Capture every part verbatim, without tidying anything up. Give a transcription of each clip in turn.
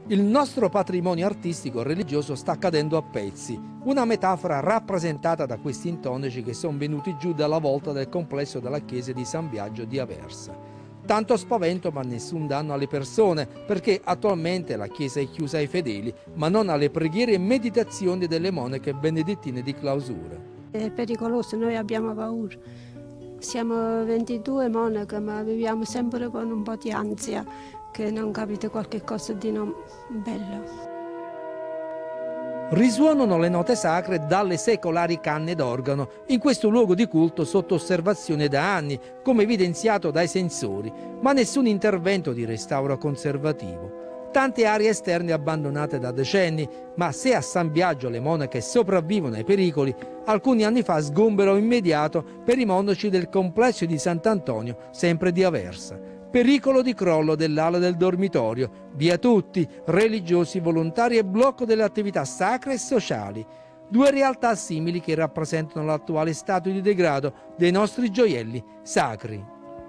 Il nostro patrimonio artistico e religioso sta cadendo a pezzi, una metafora rappresentata da questi intonaci che sono venuti giù dalla volta del complesso della chiesa di San Biagio di Aversa. Tanto spavento ma nessun danno alle persone, perché attualmente la chiesa è chiusa ai fedeli, ma non alle preghiere e meditazioni delle monache benedettine di clausura. È pericoloso, noi abbiamo paura. Siamo ventidue monache, ma viviamo sempre con un po' di ansia che non capite qualche cosa di non bello. Risuonano le note sacre dalle secolari canne d'organo in questo luogo di culto sotto osservazione da anni, come evidenziato dai sensori, ma nessun intervento di restauro conservativo. Tante aree esterne abbandonate da decenni, ma se a San Biagio le monache sopravvivono ai pericoli, alcuni anni fa sgombero immediato per i monaci del complesso di Sant'Antonio, sempre di Aversa. Pericolo di crollo dell'ala del dormitorio, via tutti, religiosi, volontari e blocco delle attività sacre e sociali. Due realtà simili che rappresentano l'attuale stato di degrado dei nostri gioielli sacri.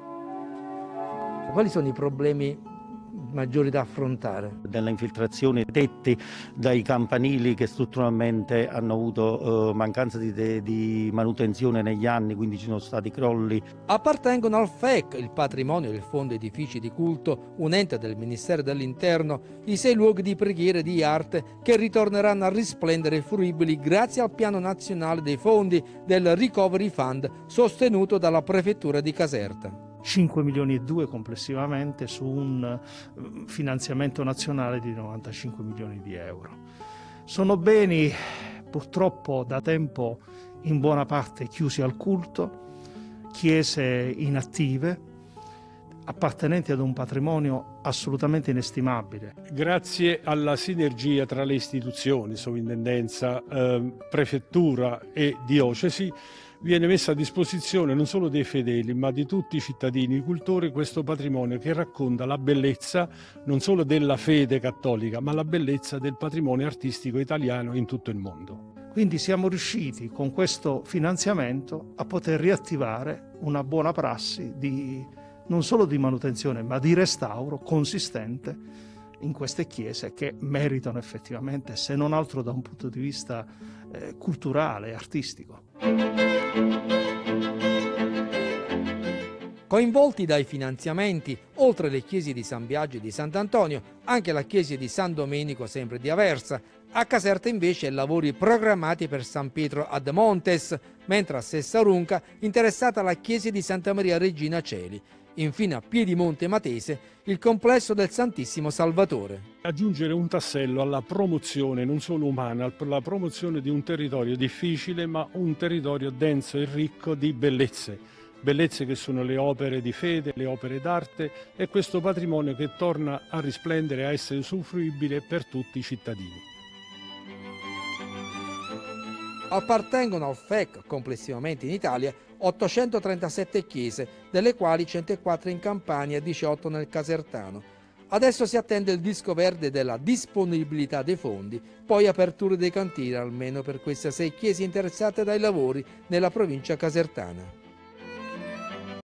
Quali sono i problemi maggiori da affrontare? Delle infiltrazioni dette dai campanili che strutturalmente hanno avuto eh, mancanza di, di manutenzione negli anni, quindi ci sono stati crolli. Appartengono al F E C, il patrimonio del Fondo Edifici di Culto, un ente del Ministero dell'Interno, i sei luoghi di preghiera e di arte che ritorneranno a risplendere fruibili grazie al piano nazionale dei fondi del Recovery Fund sostenuto dalla Prefettura di Caserta. cinque milioni e due complessivamente su un finanziamento nazionale di novantacinque milioni di euro. Sono beni purtroppo da tempo in buona parte chiusi al culto, chiese inattive, appartenenti ad un patrimonio assolutamente inestimabile. Grazie alla sinergia tra le istituzioni, sovrintendenza, eh, prefettura e diocesi, viene messa a disposizione non solo dei fedeli ma di tutti i cittadini cultori questo patrimonio che racconta la bellezza non solo della fede cattolica ma la bellezza del patrimonio artistico italiano in tutto il mondo. Quindi siamo riusciti con questo finanziamento a poter riattivare una buona prassi di, non solo di manutenzione ma di restauro consistente in queste chiese che meritano effettivamente, se non altro da un punto di vista eh, culturale e artistico. Coinvolti dai finanziamenti, oltre le chiese di San Biagio e di Sant'Antonio, anche la chiesa di San Domenico, sempre di Aversa. A Caserta invece lavori programmati per San Pietro ad Montes, mentre a Sessarunca interessata la chiesa di Santa Maria Regina Coeli. Infine a Piedimonte Matese il complesso del Santissimo Salvatore. Aggiungere un tassello alla promozione non solo umana, alla promozione di un territorio difficile ma un territorio denso e ricco di bellezze. Bellezze che sono le opere di fede, le opere d'arte e questo patrimonio che torna a risplendere, a essere usufruibile per tutti i cittadini. Appartengono al F E C complessivamente in Italia ottocentotrentasette chiese, delle quali centoquattro in Campania e diciotto nel Casertano. Adesso si attende il disco verde della disponibilità dei fondi, poi aperture dei cantieri almeno per queste sei chiese interessate dai lavori nella provincia casertana.